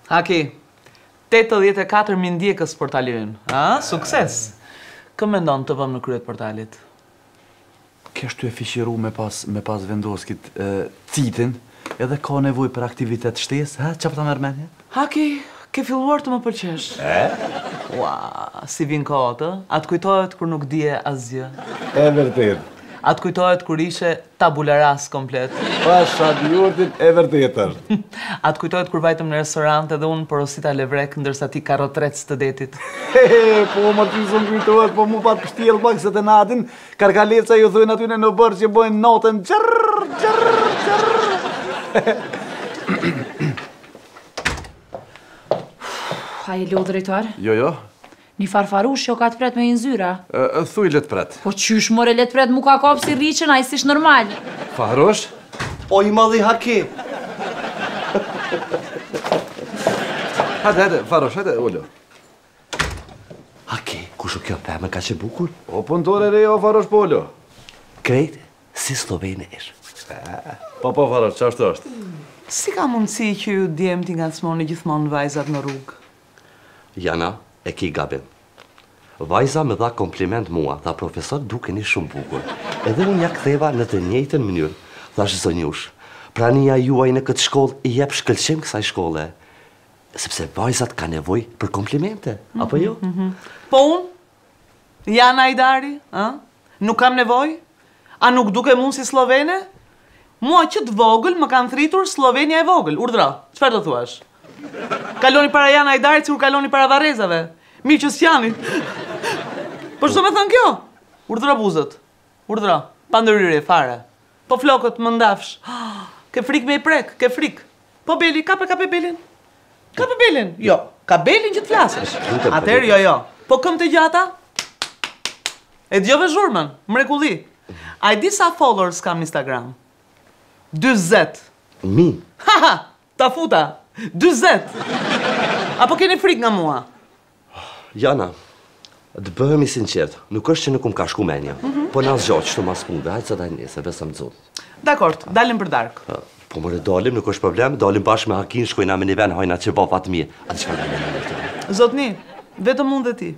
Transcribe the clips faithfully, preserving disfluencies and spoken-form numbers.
Haki, tetëdhjetë e katër mijë ndjekës portali ynë. A, sukses. Kë mendon të vëmë në kryet portalit? Kesh ty e fishiru me pas, me pas vendoskit e, citin, edhe ka nevoj për aktivitet shtes, ha? Qa për ta mërmenje? Haki, ke filluar të më pëlqesh. E? Ua, si vin kohët, atë kujtohet kur nuk dije asgjë. E vërtet. Atë kujtohet kur ishe tabula rasa komplet. Pasha djurtin e vërtetër. Atë kujtohet kur vajtëm në restorant edhe unë porosita levrek, ndërsa ti karotrecë të detit. Hehe, po më ty së më kujtohet, po mu pat pështjel pak se të natin, karkaleca ju thujnë atyne në bërë që bojnë notën gjërë, gjërë, gjërë. A je lo, drejtar? Jo, jo. Një farfarush jo ka të pret me inzyra. E, thuj let pret. Po qysh more let pret mu ka kap si rriqen, a i sish normal. Farush? O i madhi Haki. Hajde, hajde, Farush, hajde, ullo. Haki, kushu kjo pëmë ka që bukur? O puntore re, o Farush, po ullo. Krejt, si Slovene ish. Po, po, Farush, qa është është? Si ka mundësi që ju djemë t'i ngacmoni gjithmonë vajzat në rrugë? Jana, e ki gabim. Vajza me dha kompliment mua, tha profesor dukeni shumë bukur. Edhe unë ja ktheva në të njëjtën mënyrë. Thash zonjush, prania juaj në këtë shkollë i jep shkëlqim kësaj shkolle. Sepse vajzat ka nevojë për komplimente, apo jo? Po unë? Jana Ajdari, a? Nuk kam nevojë? A nuk duke mund si slovene? Mua që të vogël më kanë thritur Slovenia e vogël. Urdhra, çfarë do thuash? Kaloni para Jana Ajdarit si kur kaloni para varrezave. Mirë që s'jani. Po çdo me thënë kjo? Urdhra buzët. Urdhra, pa ndërhyrje fare. Po flokët më ndafsh. Ke frik me i prek, ke frik. Po Beli, kape kape Belin. Kape Belin. Jo, ka Belin që të flasësh. Atëherë jo, jo. Po këm të gjata? E djove zhurmën, mrekulli. A i di sa followers kam në Instagram? dyzet. Mi. Ha ha, ta futa. dyzet. Apo keni frik nga mua? Jana, të bëhemi sinqert, nuk është që nuk më ka shku menja, po në asgjo që të mas punve, hajtë se daj njëse, besëm të zotë. Dakord, dalim për darkë. Po mëre dalim, nuk është problem, dalim bashkë me Hakin, shkojna me një ven, hajna që ba fatë mje. A të që farë në në Zotni, vetëm unë dhe ti.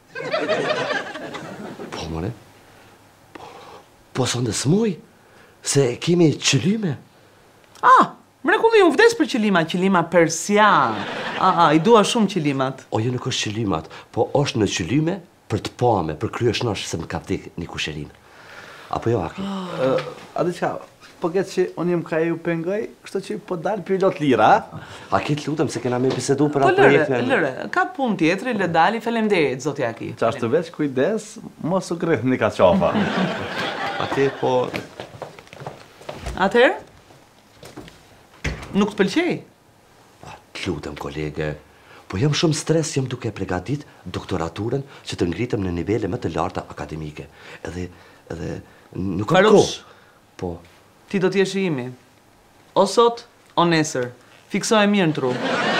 Po mëre, po, po së ndë smoj, se kemi qëlyme. Ah, mrekulli, unë vdes për qëlima, qëlima persian. Aha, i dua shumë qëlimat. O, jo nuk është qëlimat, po është në qëlime për të pame, për kryo shnosh se më ka vdik një kusherin. Apo jo, Haki? A dhe qa, po këtë që unë jem ka e ju pengoj, kështë që po dalë për lot lira, a? Haki, të lutëm, se kena me bisedu për Po atë lëre, projekte. lëre, ka pun tjetëri, le dali, faleminderit, zoti Haki. Qa është të veç, kujdes, mos u grih një ka qafa. Haki, po... Atëherë? Nuk të pëlqej? Të lutëm, kolege, po jam shumë stres, jam duke pregadit doktoraturën që të ngritëm në nivele më të larta akademike. Edhe, edhe, nuk kam kohë. Farush, Po, ti do t'jesh i imi. O sot, o nesër. Fikso e mirë në tru.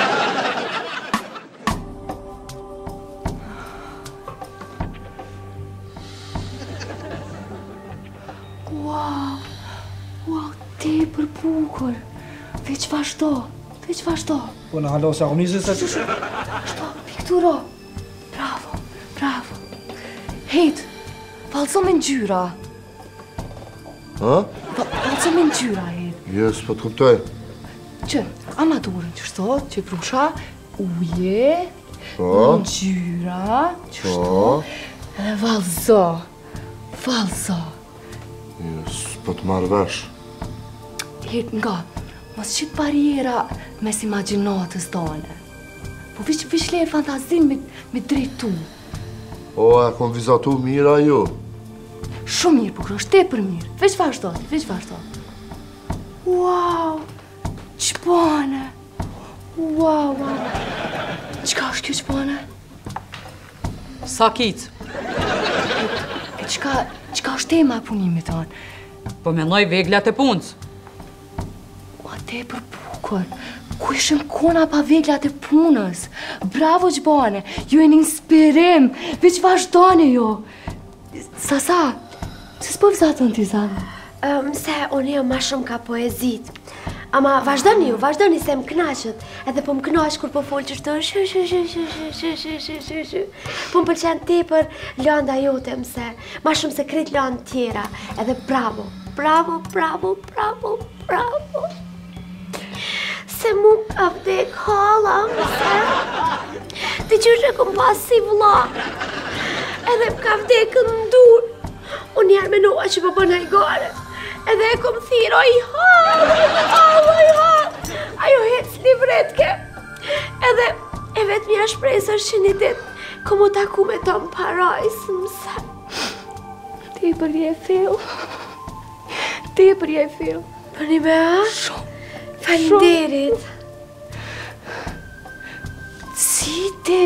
Wow, wow, ti për bukur. Veç vazhdo, veç vazhdo. Po në halo se agonizë se... Vazhdo, pikturo. Bravo, bravo. Hejt, valco me ngjyra. Ha? Valco me ngjyra, hejt. Jes, po të kuptoj. Që, ama durën që shto, që prusha, uje, Po. ngjyra, që Po. shto, edhe valco, valco. Jes, po të marrë vesh. Hejt nga, mos qitë bariera mes imaginatës tone. Po vish, vish le fantazin me, me drejtu. O, e kom vizatu mira ju. Shumë mirë, po kërë është te për mirë. Veç vazhdo, veç vazhdo. Wow, që bane. Wow, wow. Qka është kjo që bane? Sa kitë? E qka, qka është tema e punimit tonë? Po menoj veglat e punës. O, te për bukur. Ku ishëm kona pa veglat e punës? Bravo që bane, ju e një inspirim. Veç vazhdojnë jo. Sasa, se s'po vëzatën t'i zanë? Um, se unë jam ma shumë ka poezit. Ama vazhdoni ju, vazhdoni se më knaqet. Edhe po më knaq kur po fol që shto shy shy shy shy shy shy shy shy shy. Po më pëlqen tepër lënda jote mëse, ma shumë se krejt lëndë tjera. Edhe bravo, bravo, bravo, bravo, bravo. Se mu ka vdek hala mëse. Ti qysh e kom pas si vlla. Edhe më ka vdek në dur. Unë njerë menua që po bëna i gare. Edhe e kom thiro i halë, i halë, i halë. Ajo hec livretke. Edhe e vetë mja shpresë është që një dit kom u taku me Tom Parajsë mëse. Ti për je fill. Ti për je fill. Për një me a? Shumë. Falinderit. Si ti?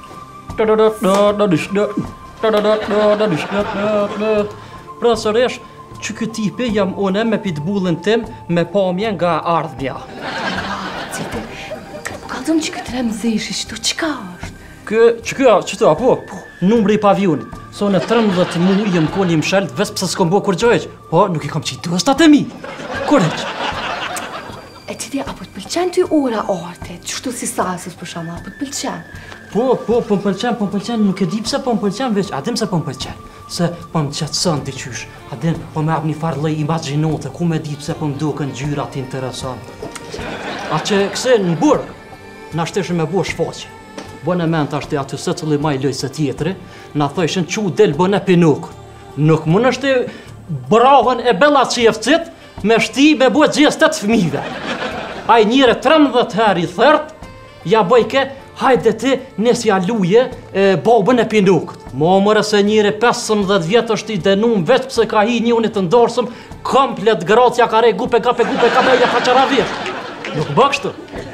Pra sëresh, që këtë tipi jam une me pitbullin tim me pamje nga ardhmja. Cite, kalzëm që këtë rem zeshi, që tu qka është? Kë, që kjo, që tu, apo? Numri i pavionit. So në trembëdhjetë mu i më koni më shelt, ves pëse s'kom bo kur gjojq. Po, nuk i kam qitë dëstat e mi. Korreq. E citi, apo të pëlqen ty ora arte, qështu si sasës për shama, apo të pëlqen? Po, po, po më pëlqen, po më pëlqen, nuk e di pse po më pëlqen, veç, a dim se po më pëlqen. Se po më qetëson t'i qysh, a din, po me ap një farë lloj imagjinote, ku me di pse po më duken gjyrat interesant. A që këse në burg, na shteshin me bo shfaqe. Bën e ment ashtë aty se cili maj loj se tjetëri, na thojshin që u del bën e pinuk. Nuk mund është brahën e bella qefcit me shti me bo gjestet fmive. Aj njëre trembëdhjetë herë i thërt, ja bojke, hajde ti nesja luje e, babën e pinukët. Mo mërë se njëri pesëmbëdhjetë vjetë është i denum veç pëse ka hi një unit të ndorsëm, komplet gracja ka rej gupe kape gupe kape ja ka qara vjetë. Nuk bë kështu.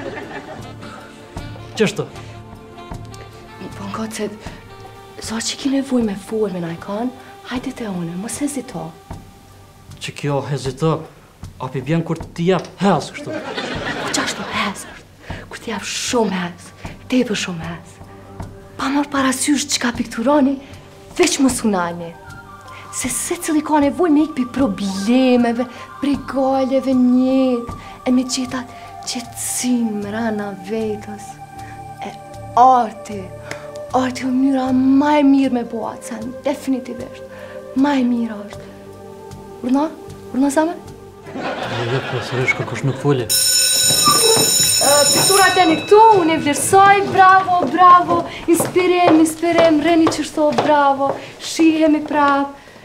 Qështu? Po në këtë se, sa që ki nevoj me full me najkan, hajde te une, mos hezito. Që kjo hezito, api bjen kur ti jep hez kështu. Po qashtu hez është, kur ti jep shumë hez, tepër shumë hez. Pa marrë parasysh që ka pikturoni, veç më sunajni. Se se cili ka nevoj me ikë për problemeve, prej galeve njët, e me qetat qetësin më rana vetës. E arti, arti o mënyra ma e mirë me bo atë sen, definitivisht. Ma e mirë është. Urna? Urna zame? Jo, profesorish, kërkosh nuk foli. Pikturat e një këtu, unë e vlerësoj, bravo, bravo, inspirem, inspirem, reni qështo, bravo, shihemi prap.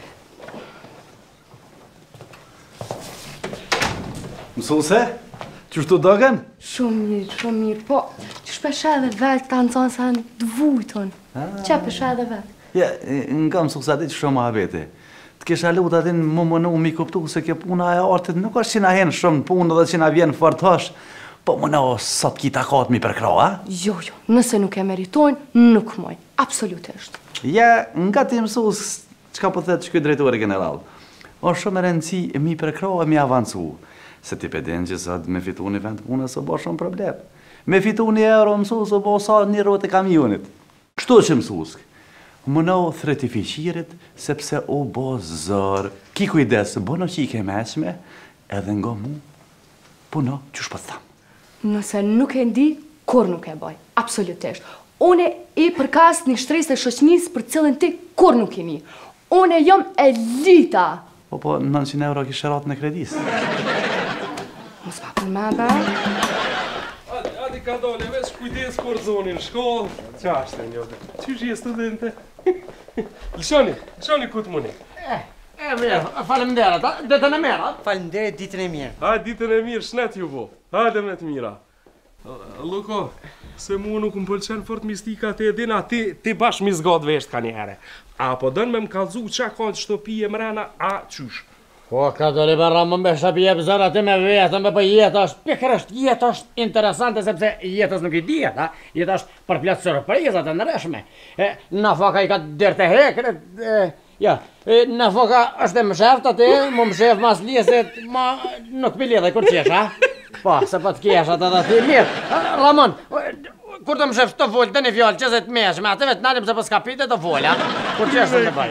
Mësuse, qështu dogen? Shumë mirë, shumë mirë, po, që shpesha edhe vetë ta nëzonë sa në dvujton. Që pesha edhe vetë? Ja, nga mësuse ati që shumë abeti. Të kisha lut atin më mënu mi kuptu se kjo puna e artit nuk është që na henë shumë punë dhe që na vjenë fartash. Po më në sot ki takat mi përkra, a? Jo, jo, nëse nuk e meritojnë, nuk moj, absolutisht. Ja, nga ti mësus, qka po thetë që kjo drejtori general, o shumë e rëndësi mi përkra e mi avancu, se ti pedin që sot me fitu një vend punës o bo shumë problem. Me fitu një euro mësus o bo sa një rote kamionit. Kështu që mësus, më në thretifiqirit, sepse o bo zërë, ki kujdes, bo në që i ke meshme, edhe nga mu, puno që shpët thamë. Nëse nuk e ndi, kur nuk e baj, absolutisht. Une i përkas një shtresë të shoqnis për cilën ti kur nuk i mi. Une jom elita. Po, po, nëntëqind euro kishe ratë në kredis. Mos pa për me, be. Adi, adi ka dole, veç kujdes kur zonin shkollë. Qa është e njote? Qysh je studente? Lëshoni, lëshoni ku të muni. E, e mirë, faleminderit, ditën e mirë. Faleminderit, ditën e mirë. Ha, ditën e mirë, shnet ju bo. Hajde me të mira. Luko, se mu nuk më pëlqen fort mistika të edina, ti, ti bash mi zgat vesht ka njëhere. Apo dënë me më kalzu qa ka të shtëpi e mrena, a qysh? Po, ka do li bërra më mbe shtëpi e pëzëra ti me vetëm, për jetë është, pikërësht jetë është interesante, sepse jetës nuk i dijet, ha? Jetë është për plotë surprizat e nëreshme. Në foka i ka dërë të hekre, ja, në foka është e më sheft atë, më më sheft mas lijeset, ma nuk pi lidhe kur qesh, ha? Po, se po të kesh atë dhe ti mirë. Ramon, kur të më sheft të volë, të një fjallë që se të meshme, atë vetë nalim se po s'ka pite të volë, ha? Kur qesh të të bëjt.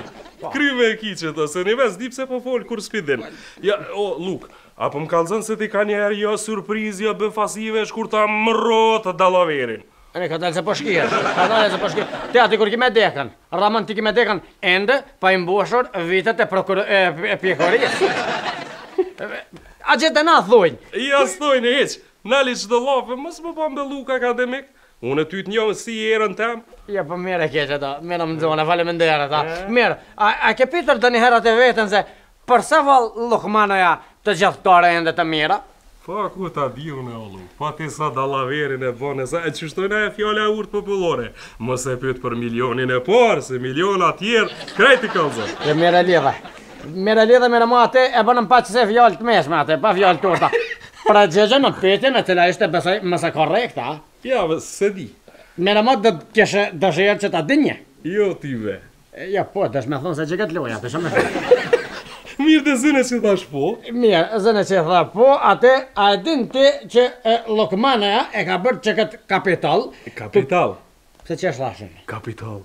Kry me e kiqe të, se një ves di pse po folë kur s'pidin. Ja, o, Luk, apo më kalëzën se ti ka njerë jo surpriz, jo befasive, shkur ta mëro të dalaverin. Ne ka dalë se po shkijet, ka dalë se po shkijet. Te ati kur ki me dekën, Ramon ti ki me dekën, ende pa imbuashur vitet e prokur... e pjekurisë. A gjithë e na thujnë? Ja s'thojnë e heq, nali që të lafe, mësë më pa mbellu ka akademik. Unë e ty të njohë si erën tem. Ja, po mire keqe ta, mire më dzone, faleminderit ta. Mirë, a ke pitër të një herët e vetën se përse val Lukmanoja të gjithëtore ende të mira? Pa, ku ta di unë e ollu, pa ti sa dalaverin e bone, sa e qështojnë e fjale urt popullore. Mos e pyt për milionin e parë, se miliona tjerë, krejti kalzën. E mire lidhe, mire lidhe mire ma ate e bënëm pa që se fjallë të meshme ate, pa fjallë të urta. Pra gjegje në pytin e tila ishte besoj mëse korekta. Ja, se di. Mire ma dhe kjeshe dëshirë që ta dinje. Jo, ti ve. Ja, po, dësh me thonë se që këtë loja, të shumë me thonë. Mirë dhe zëne që thash po. Mirë, zëne që tha po, ate, a e din ti që Lukmanoja e ka bërë që këtë kapital. Kapital? Se që është thashin? Kapital.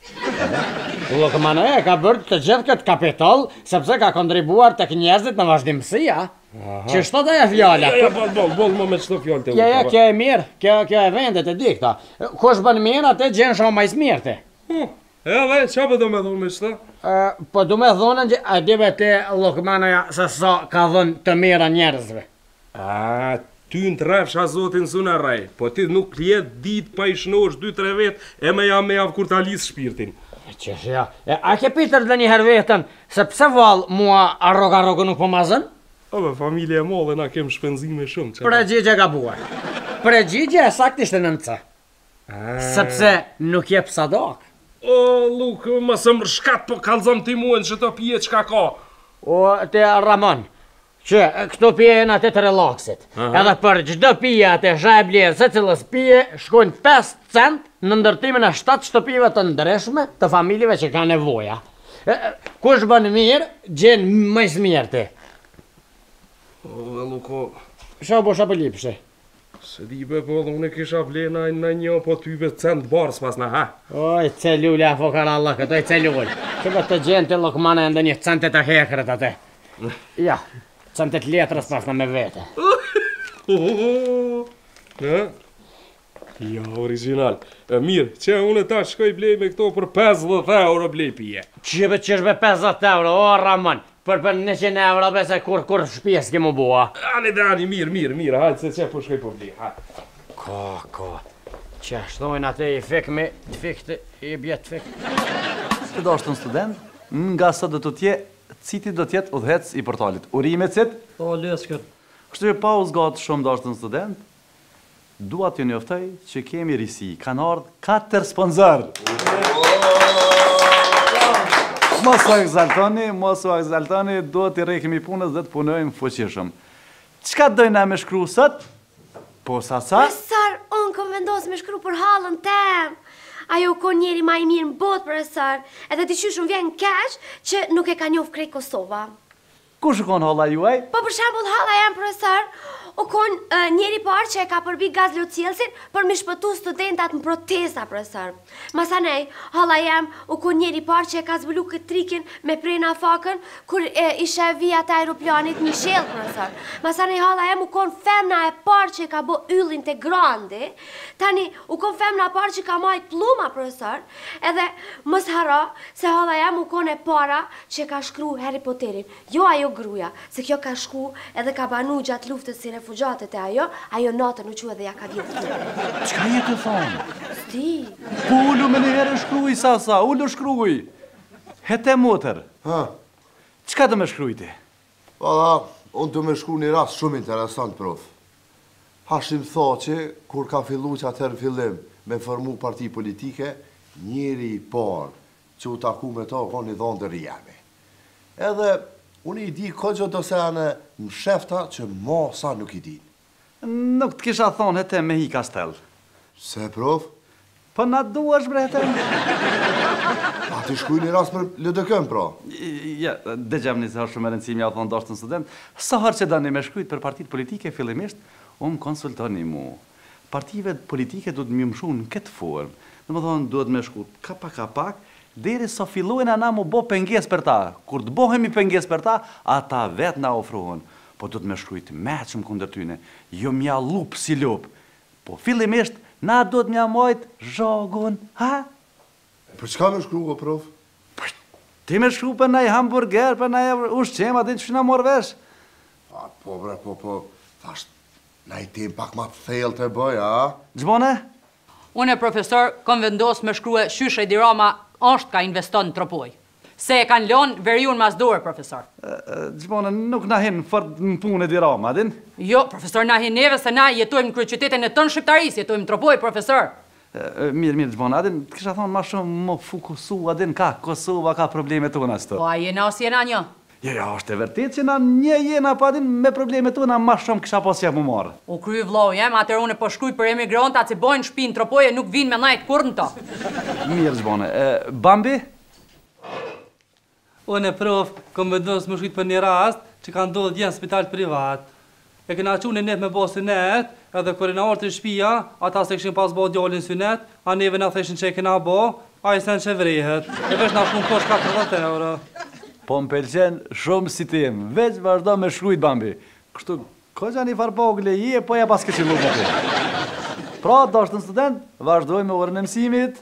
Lukmanoja e ka bërë të gjithë këtë kapital, sepse ka kontribuar të njerëzit në vazhdimësia. Që shto të e fjalla? Ja, ja, bol, bol, bol, më me qëto fjallë të Ja, ja, kjo e mirë, kjo e vendet e dikta. Kush bën mirë, ate gjenë shumë majs mirë ti. E dhe, qa për do me thonë me qëta? Po du me thonë që a dive te Lukmanoja se sa ka dhënë të mira njerëzve. A, ty në trefsh a zotin suna raj, po ti nuk jetë dit pa i shnosh dy tre vetë e me jam me javë kur ta lisë shpirtin. Qesh ja, a ke pitër dhe njëherë vetën se pse valë mua arroga-arroga nuk po mazën? O, be, familje e mollë na kem shpenzime shumë. Pregjigje ka buar. Pregjigje e sakt ishte nënca. Sepse nuk jep sadak. O, Luk, më së më rëshkat po kalzëm ti muën që të pije qka ka. O, te Ramon, që këto pije e në atë të relaksit. Edhe për gjdo pije atë shaj e blerë, se cilës pije, shkojnë pesë cent në ndërtimin e shtatë shtëpive të ndryshme të familjeve që ka nevoja. Kush bën mirë, gjenë mëjës mirë ti. O, dhe Luko... Shë bo shë për lipështi? Se di be, po, unë e kisha vlena në një, po ty be cent barës pas në, ha? Oj, celule, a fokar Allah, këtoj celule. Që be të gjenë të Lukmane ndë një centet e hekret atë. Ja, centet letrës pas në me vete. Ja, original. Mirë, që unë ta shkoj blej me këto për pesëdhjetë euro blej pije. Që be që shbe pesëdhjetë euro, o Ramon. Për për njëqind euro bese kur kur shpjes ke mu bua. Ani dhe ani, mirë, mirë, mirë, hajtë se që po shkoj po blej, hajtë. Ka, ka, që ashtojnë atë i fik me, i fik të, i bjetë fik. Të do është në student, nga sot do të tje, citi do tjetë udhec i portalit. Urime cit? O, leskër. Kështu e pa u zgatë shumë do është në student, dua të njoftoj që kemi risi, kanë ardhë katër sponsorë. Mos u egzaltoni, mos u egzaltoni, do t'i rejkemi punës dhe të punojmë fuqishëm. Qka dojna me shkru sot? Po sa sa? Profesor, unë kom vendosë me shkru për halën tem. Ajo ko njeri ma i mirë në botë, profesor. Edhe t'i qyshun vjen keq që nuk e ka njof krej Kosova. Ku shukon hala juaj? Po për shambull hala jam, profesor, u kon uh, njeri parë që e ka përbi gaz locilësin për mi shpëtu studentat në protesta, profesor. Masanej, hala jam u kon njeri parë që e ka zbulu këtë trikin me prena fakën kur e, ishe vijat e aeroplanit Michel, profesor. Masanej, hala jam u kon femna e parë që e ka bo yllin të grandi. Tani, u kon femna parë që ka majt pluma, profesor. Edhe mës hara se hala jam u kon e para që e ka shkru Harry Potterin. Jo ajo gruja, se kjo ka shku edhe ka banu gjatë luftës si refugjatët e ajo, ajo natën u qua dhe ja ka vjetë të. Qka je të thonë? Sti. Po ullu me një herë shkruj, sa sa, ullu shkruj. Hete motër. Ha? Qka të me shkruj ti? Vala, unë të me shkru një rast shumë interesant, prof. Hashim tha që, kur ka fillu që atër në fillim me formu parti politike, njeri i parë që u taku me ta, ka një dhonë dërri jemi. Edhe, unë i di këtë do se anë më shefta që ma sa nuk i din. Nuk të kisha thonë hete me hi kastel. Se, prof? Po na duash bre hete. A të shkuj një rast për lëdëkëm, pra? Ja, dhe gjem një se shumë e rëndësimi, ja thonë do është në student. Sa harë që da një me shkujt për partit politike, fillimisht, unë konsultoni mu. Partive politike du të më mshu në këtë formë. Në më thonë, duhet me shku kapak kapak, deri sa fillojnë ana mu bo penges për ta. Kur të bohemi penges për ta, ata vetë na ofrohen. Po do të me shkrujt meqëm kundër tyne, jo mja lup si lup. Po fillimisht, na do të mja mojt zhogun, ha? Për çka me shkru, o prof? Ti me shkru për naj hamburger, për naj ushqem, atin që na morë vesh? A, po bre, po, po, thasht, na i tim pak ma të thellë të bëj, a? Gjbone? Unë e profesor, kom vendos me shkrue Shyshe Edi Rama është ka investon në tropoj. Se e kanë lonë veriun mas dorë, profesor. Gjbone, nuk na hin fort në punë Edi Rama, adin? Jo, profesor, na hin neve se na jetojmë në kryeqytetin e tënë shqiptaris, jetojmë në tropoj, profesor. Mirë, mirë, Gjbone, adin, të kisha thonë ma shumë më fokusu, adin, ka Kosova, ka probleme tona së të. Po, a jena o si jena një? Jo, jo, është e vërtet që na një jena, pa adin, me probleme tona ma shumë kisha pas që mu marë. U kryu vlau jem, atër unë po shkruj për emigrantat që bojnë shpinë tropoje nuk vinë me najtë kur në to. Mirë, Gjbone, Bambi? Unë e prof, kom vendos më shkujt për një rast që ka ndodhë djenë spital privat. E këna qunë e net me bo synet, edhe kër e na orë të shpia, ata se këshin pas bo djallin synet, a neve na theshin që e këna bo, a i sen që vrehet. E vesh na shkun kosh katërdhjetë euro. Po më pelqen shumë si tim, veç vazhdo me shkrujt, Bambi. Kështu, ko që një farpogle je, po ja pas këqin lumë të. Pra, do është në student, vazhdoj me orën e mësimit.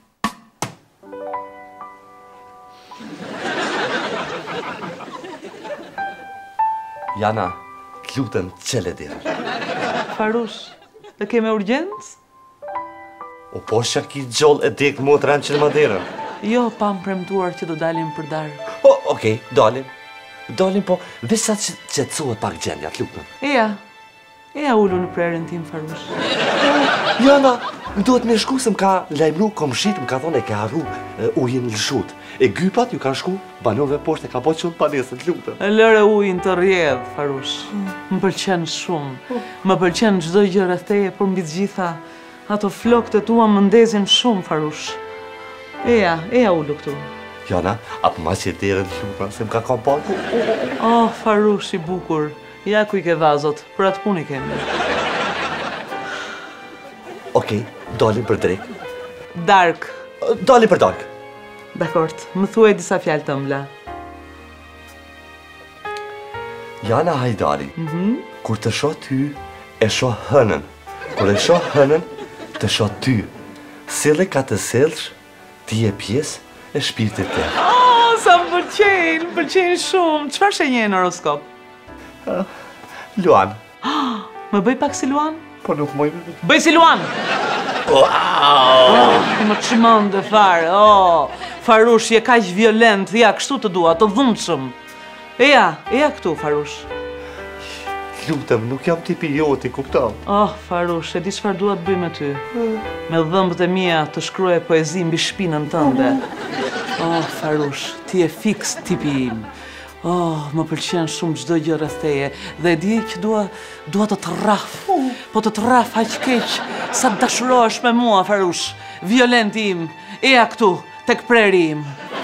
Jana, të lutën qele dirë. Farush, të keme urgjens? O po shë ki gjoll e dek mu të rënë që në maderën. Jo, pa më premtuar që do dalim për darë. O, okej, dalim. Dalim, po, veç sa që qetësohet pak gjendja, të lutën. Eja, eja ullu në prerën tim, Farush. Jana, më duhet me shku se më ka lajmru komshit, më ka thonë e ka arru ujin lëshut. E gypat ju kanë shku, banove poshtë e ka po qënë panesën, të lutën. E lëre ujin të rjedhë, Farush. Më pëlqen shumë. Më pëlqen çdo gjë rreth teje, por mbi të gjitha, ato flokët e tua më ndezin shumë, Farush. Eja, eja ullu këtu. Jana, apë ma që derën të lutën, se më ka kam paku. Oh, Farush i bukur. Ja ku i ke vazot, për atë pun i kemi. Okej, dalim për drek. Dark. Dalim për dark. Dakort, më thuaj disa fjalë të mbla. Jana Hajdari, kur të shoh ty, e shoh hënën. Kur e shoh hënën, të shoh ty. Sille ka të sellsh, ti e pjesë e shpirtit të. Oh, sa më pëlqen, më pëlqen shumë. Çfarë shenje në horoskop? Luan. Më bëj pak si Luan? Po nuk moj... Bëj si Luan! Wow! Më çmend e fare, oh! Farush, je kaq violent, ja, kështu të dua, të dhunshëm. Eja, eja këtu, Farush. Lutëm, nuk jam tipi jo, ti kuptam. Oh, Farush, e di çfarë dua të bëj me ty. Me dhëmbët e mia të shkruaj poezi mbi shpinën tënde. Oh, Farush, ti je fiks tipi im. Oh, më pëlqen shumë çdo gjë rreth teje dhe e di që dua dua të të rraf. Po të të rraf aq keq sa të dashurohesh me mua, Farush. Violent im, eja këtu tek preri im.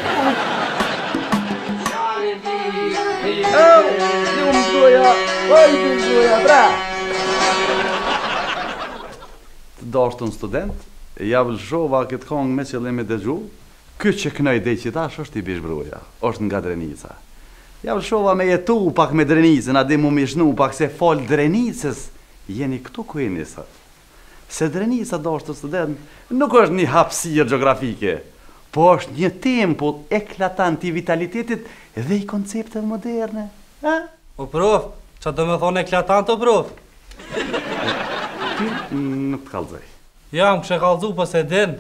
Të dashtën student, ja vëlshova këtë kongë me qëllim e dëgju, këtë që kënoj dhe që tash është i bishbruja, është nga Drenica. Ja vëlshova me jetu pak me Drenicën, a di mu mishnu pak se fol Drenicës, jeni këtu ku e njësat. Se Drenica, dashtë student, nuk është një hapësirë geografike, po është një tempull eklatant i vitalitetit dhe i konceptet moderne. O prof, që do me thonë eklatant o prof? Ti nuk të kalzaj. Jam kështë e kalzu për se din.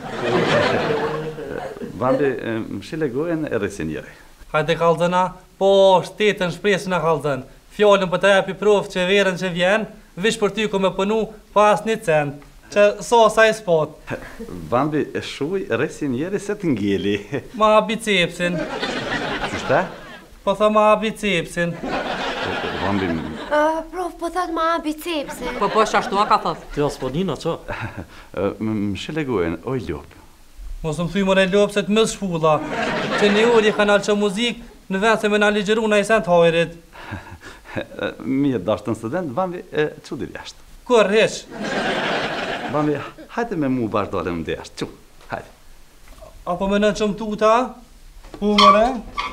Bambi, më shile gojen e resinjeri. Hajde kalzëna, po shtetën shpresën e kalzën. Fjallën për të jepi prof që verën që vjen, vish për ty ku me pënu pas një cent, që so sa i spot. Bambi, e shuj resinjeri se të ngeli. Ma bicepsin. Qështa? Po thë ma bicepsin. Bambi... Prof, po thët ma bicepsin. Po po shashtu a ka thëth. Ti aspodina, që? Më shile gojen, oj ljop. Mos më thuj mëre lopë se të mësë shpulla, që një uri kanal që muzik në vend se me në ligjeru në i sent hajrit. Mirë, dashtën student, Bambi, që dir jashtë? Kur, heq? Bambi, hajte me mu bashkëdole më dhe jashtë, që, hajte. Apo me në qëmë tuta? Pu mëre?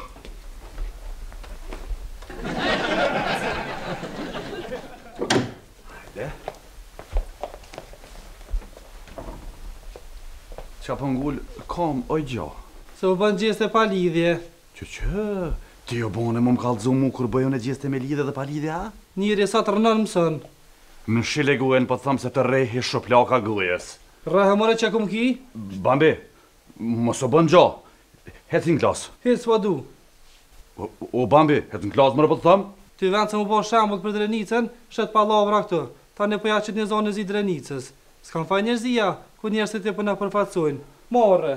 Qa për ngull, kam oj gjo. Se u bën gjeste pa lidhje. Që që, ti jo bone më më kalëzu mu kur bëjon e gjeste me lidhje dhe pa lidhje, a? Njëri sa të rënën mësën. Më shile guen po thëmë se të rehi shoplaka gëljes. Rëhe mëre që këm ki? Bambi, mos o bën gjo. Heci në klasë. Hec pa du. O, o Bambi, heci në klasë mëre po të thëmë? Ty vend se më po shembut për drenicën, shet pa lavra këtë. Ta ne përja që të një zonë zi drenicës. S'kan faj njerëzia, ku njerëzit e përna përfatsojnë. More.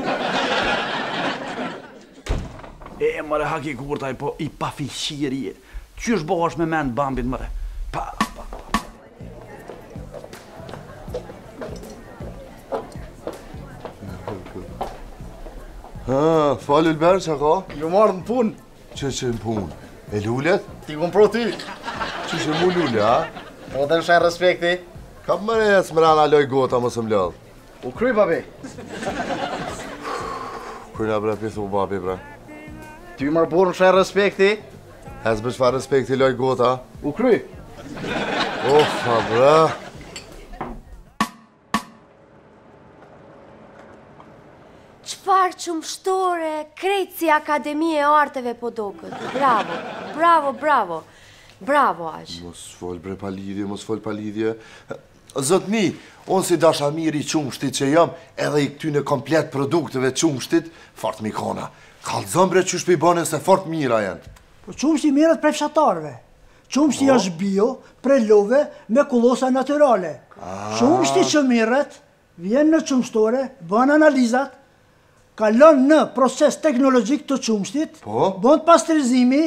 E, mëre haki kurtaj, po i pa fishiri. Qysh bosh me mend Bambit, mëre? Pa, pa, pa. Ha, falë Ulber, që ka? Jo marrë në punë. Që që në punë? E lullet? Ti kom pro ty. Që që mu lulle, ha? Po të në shenë respekti. Ka më mëre e smrana loj gota më së mlodh. U kry, babi. Kërna bre, pithu babi, bre. Ty marrë burë në shenë respekti. Hez bësh fa respekti loj gota. U kry. Ofa, bre. Qfar qumshtore, krejt si Akademi e Arteve po dokët. Bravo, bravo, bravo. Bravo, aq. Mos fol bre pa lidhje, mos fol pa lidhje. Zotni, unë si dashamiri qumshtit që jam, edhe i këtyne komplet produkteve qumshtit, fort mikona. Kalzëm bre që shpi bëne se fort mira janë. Po qumshti mirët prej fshatarve. Qumshti është bio, prej love, me kullosa naturale. Qumshti që mirët, vjen në qumshtore, bën analizat, kalon në proces teknologjik të qumshtit, bën pastrizimi,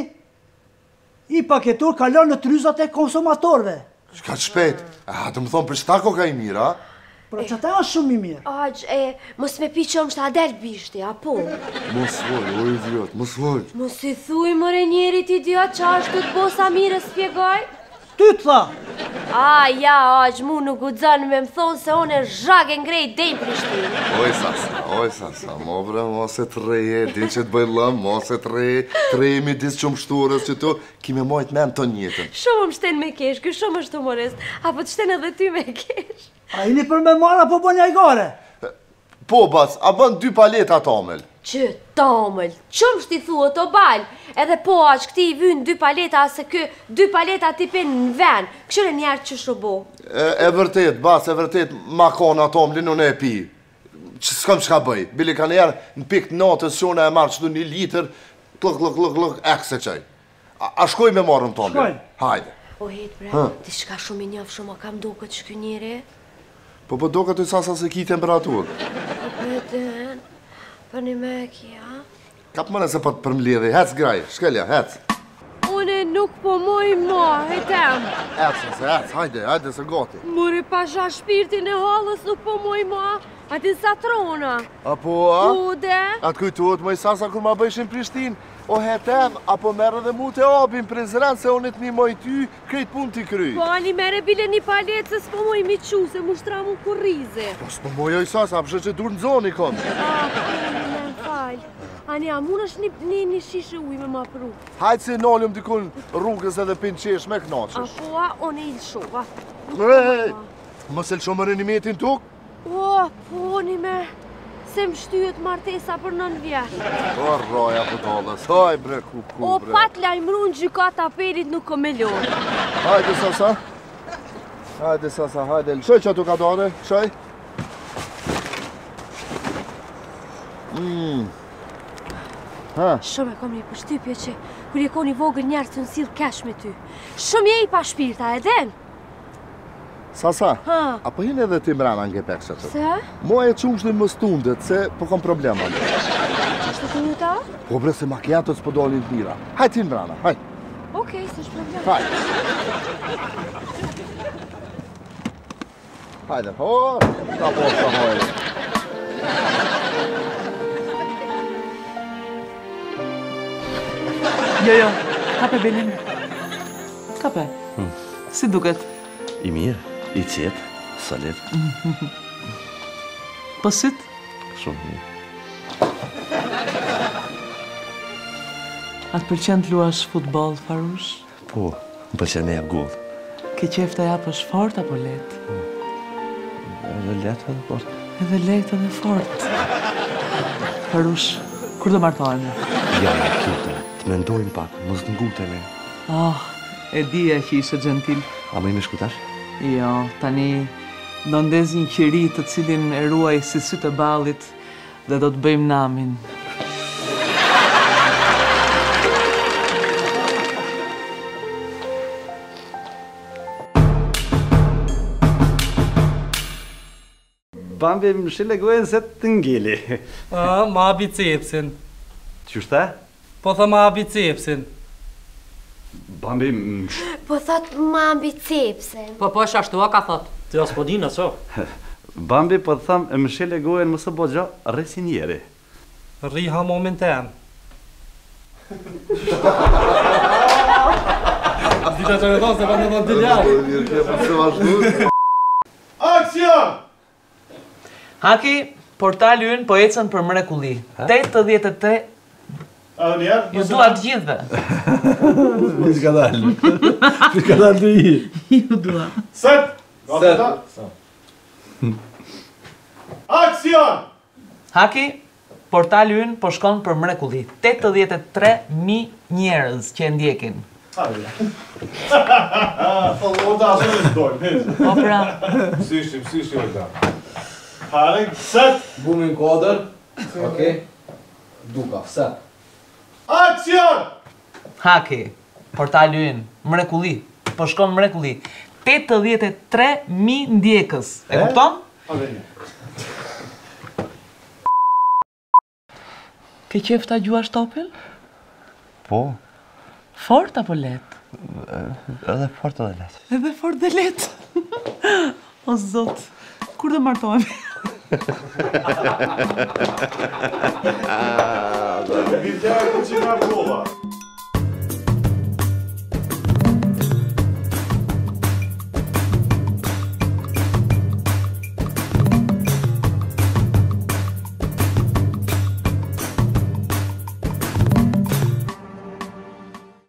i paketur kalon në tryzat e konsumatorve. Shka të shpet, a të më thonë për shta koka i mira? Pra që ta është shumë i mirë. Aq, e, mos me pi qëmë shta adel bishti, apo? Mos vol, o idiot, mos vol. Mos i thuj mëre njerit idiot që ashtë të të bosa mire spjegoj? Ty të tha. A, ja, aq, mu nuk u dzënë me më thonë se one zhag e ngrejt dej Prishtinë. Oj, sasa, oj, sasa, mo bre, mos e të reje, din që të bëjlëm, mos e të reje, të reje mi disë që më shturës që tu, kime mojt men të njëtën. Shumë më shten me kesh, kë shumë është humorist, apo të shten edhe ty me kesh. A i një për me marë, apo bën jajgare? Po, bas, a bën dy paleta tomel. Që tomel, qëmë shti thua të balë, edhe po aq këti i vynë dy paleta, se kë dy paleta tipin në ven, këshire njerë që shrobo. E, e vërtet, bas, e vërtet, makona tomlin unë e pi. Që s'kam qka bëj, bili ka njerë në pik të natës shona e marë që du një liter, klëk, klëk, klëk, klëk, ekse qaj. A, a shkoj me marë në tomlin? Shkoj. Hajde. O hetë bre, ti shka shumë i njëfë shumë, a kam do këtë shky njëri? Po po do këtë i sasa se ki temperatur. Pëtën, për një me kja. Kap mëne se për të përmledhe, hec graj, shkelja, hec. Une nuk po moj ma, hetem. Hec, se hec, hajde, hajde se gati. Muri pasha shpirtin e halës nuk po moj ma, ati sa trona. Apo, a? Ude? Atë kujtuot më i sasa kur ma bëjshin Prishtin, o hetem, apo merë dhe mu të abin prezren se unë të një moj ty, krejt pun t'i kry. Po, ani mere bile një palet se s'po moj mi qu, se mu shtra mu kurrize. Po, s'po moj oj sasa, apëshë që dur në zoni kom. A, po, me në falj. Ani, a mun është një një shishe uj me ma pru. Hajtë si nalëm dikun rrugës edhe pin qesh me knaqësh. A, po, a, one i lëshova. Ej, mësë lësho më rëni metin tuk? O, po, një me... se më shtyhet martesa për nën vjetë. O, roja për talës, haj bre, ku, ku, O, bre. pat lajmru në gjykata perit nuk o me lorë. Hajde, sasa. Hajde, sasa, hajde. Lëshoj që tu ka dore, lëshoj. Mm. Ha? Shumë e kom një përshtypje që kur je ko një vogël njerë të nësil kesh me ty. Shumë je i pa shpirta, edhen? Sasa, Ha? apo hin edhe ti mrena nge pekse të? Se? Mua e qumshtë më stundet, se po kom problema. Qështë të një ta? Po bre se makiatët s'po dolin të mira. Haj ti mrena, haj. Okej, s'është problem. Haj. Hajde, ho, ta po sa hojë. Jo, jo, kape Belin. Kape. Si duket? I mirë, i qetë, salet. Pësit? Shumë mirë. A të pëlqen të luash futboll, Farush? Po, më pëlqen e gull. Ke qef të japësh fort apo let? Edhe letë edhe fort. Edhe let edhe fort. Farush, kur do martohemi? Ja, ja, kjute, të mendojmë pak, mos të ngutemi. Oh, e dija që ishe gentil. A më i me shkutash? Jo, tani do ndez një qiri të cilin e ruaj si sy të ballit dhe do të bëjmë namin. Bambi më shile gojën se të ngili. A, ma bicepsin. Qështë e? Po thë ma bicepsin. Bambi më sh... Po thot ma bicepsin. Po po është ashtu, a ka thot? Të as po dina, so? Bambi po të thamë më shile gojën më së bo gjo resi njeri. Riha momentan. Dita që në thonë se pa në thonë të ljarë. Aksion! Haki, portali ynë po ecën për mrekulli. tetëdhjetë e tre. A njerë? Ju dua të gjithve. Më shka dalë. Më shka dalë të i. Ju dua. Set! Set! Aksion! Haki, portali ynë po shkon për mrekulli. tetëdhjetë e tre mijë njerëz që e ndjekin. Po, ota, asë në shdojnë. Po pra. Sishtim, sishtim e ta. Harek, set! Bumin kodër. Okej. Duka, set. Aksion! Haki, portali ynë, mrekulli, po shkon mrekulli. tetëdhjetë e tre mijë ndjekës. E kupton? Ke qef ta gjuash topin? Po. Fort apo let? Edhe fort edhe let. Edhe fort dhe let. O zot, kur do martohemi? Vitja e ku që nga kolla.